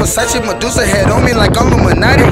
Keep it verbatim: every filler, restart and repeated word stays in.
Versace, Medusa head on me like I'm a Illuminati.